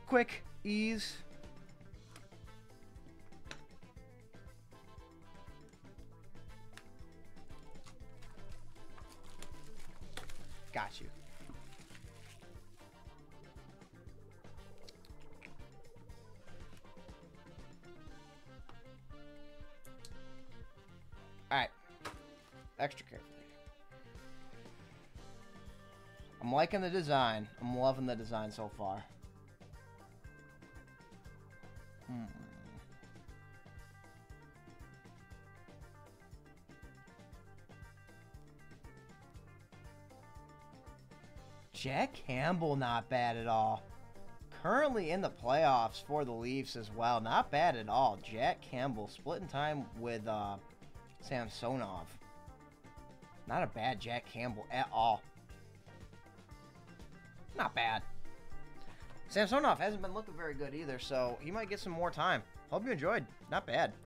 quick ease. Got you. Alright. Extra carefully. I'm liking the design. I'm loving the design so far. Jack Campbell, not bad at all. Currently in the playoffs for the Leafs as well. Not bad at all. Jack Campbell splitting time with Samsonov. Not a bad Jack Campbell at all. Not bad. Samsonov hasn't been looking very good either, so he might get some more time. Hope you enjoyed. Not bad.